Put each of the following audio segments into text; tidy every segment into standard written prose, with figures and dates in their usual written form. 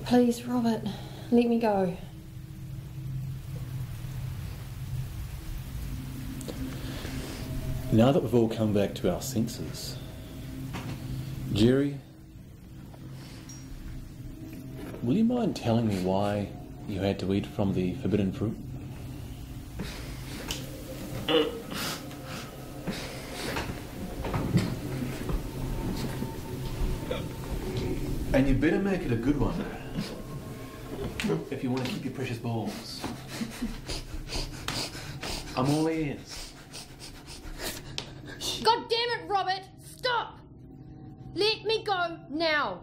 Please, Robert, let me go. Now that we've all come back to our senses, Jerry, will you mind telling me why you had to eat from the forbidden fruit? And you better make it a good one, if you want to keep your precious balls. I'm all ears. God damn it, Robert! Stop! Let me go now!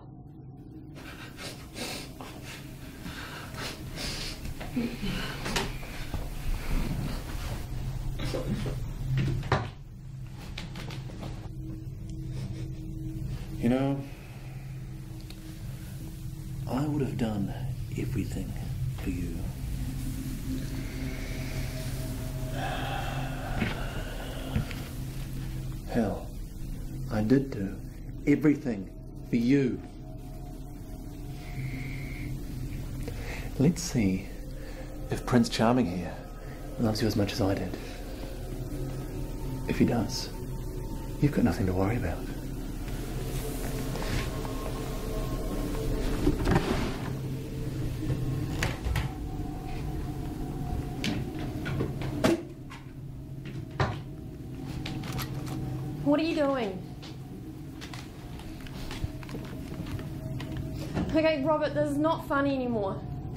You know, I would have done everything for you. Hell, I did do everything for you. Let's see if Prince Charming here loves you as much as I did. If he does, you've got nothing to worry about. What are you doing? Okay, Robert, this is not funny anymore.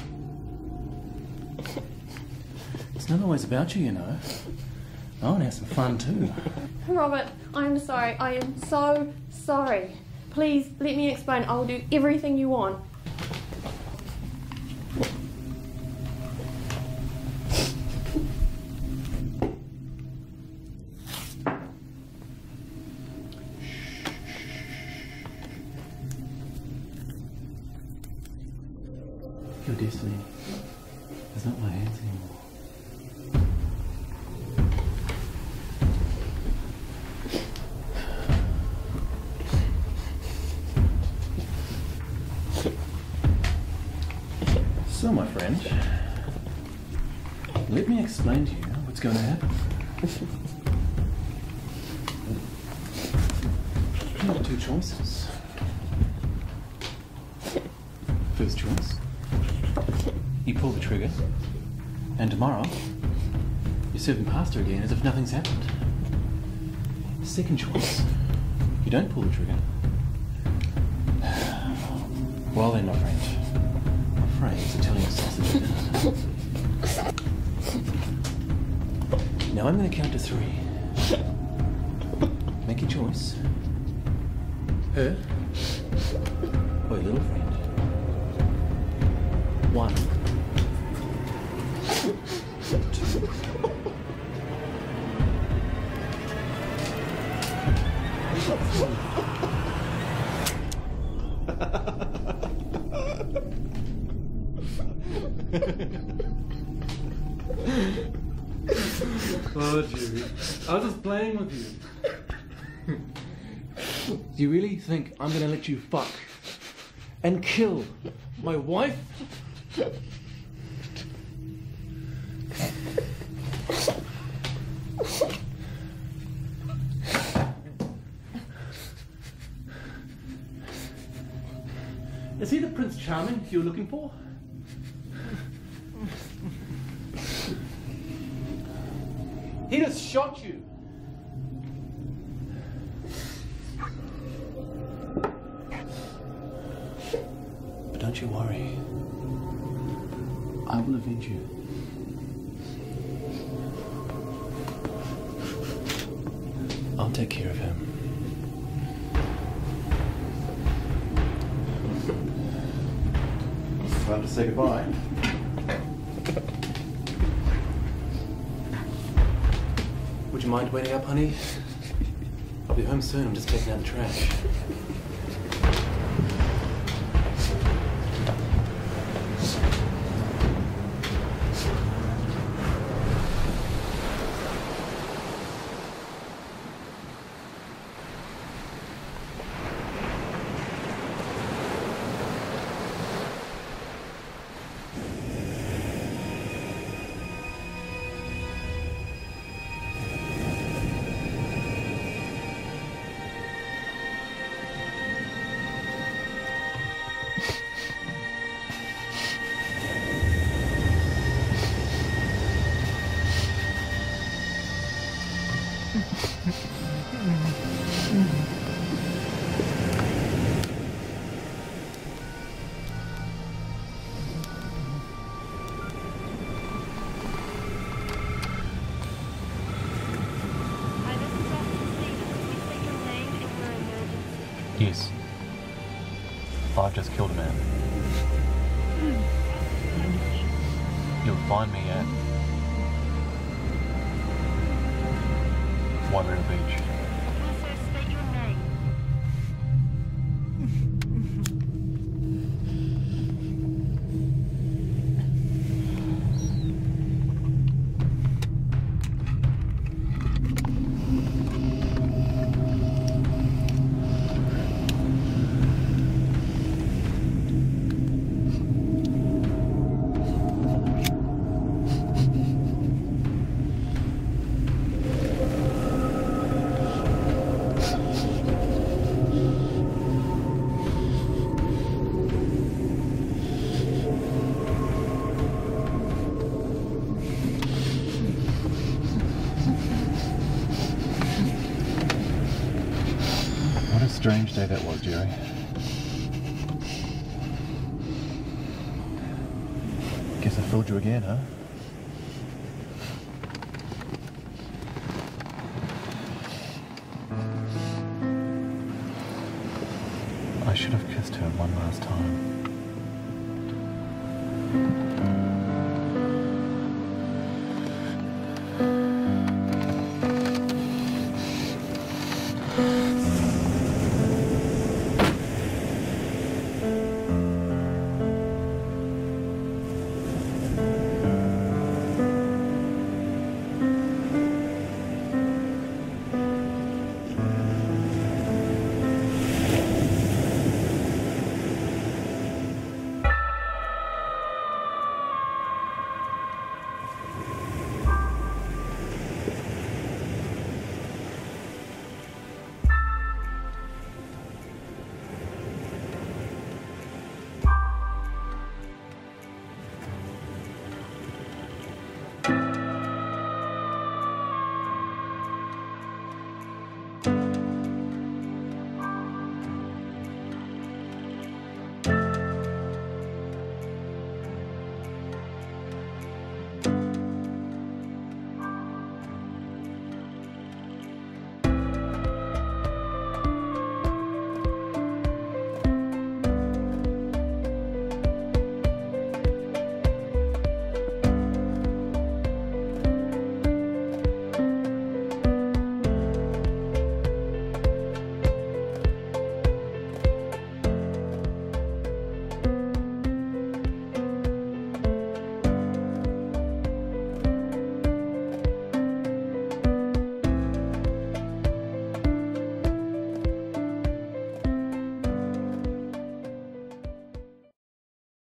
It's not always about you, you know. I want to have some fun too. Robert, I'm sorry. I am so sorry. Please, let me explain. I will do everything you want. Your destiny is not my hands anymore. So, my friend, let me explain to you what's going to happen. You have two choices. First choice, you pull the trigger, and tomorrow you're serving pasta again as if nothing's happened. Second choice, you don't pull the trigger. Well then, my friend, I'm afraid it's Italian sausage dinner. Now I'm going to count to 3. Make your choice. Her or your little friend. 1, 2. Oh, Jerry, I was just playing with you. Do you really think I'm gonna let you fuck and kill my wife? Is he the Prince Charming you're looking for? He just shot you. But don't you worry. I will avenge you. I'll take care of him. Time to say goodbye. Would you mind waiting up, honey? I'll be home soon. I'm just taking out the trash. just killed a man. You'll find me at Wairau Beach. Also state your name. What a strange day that was, Jerry. Guess I fooled you again, huh?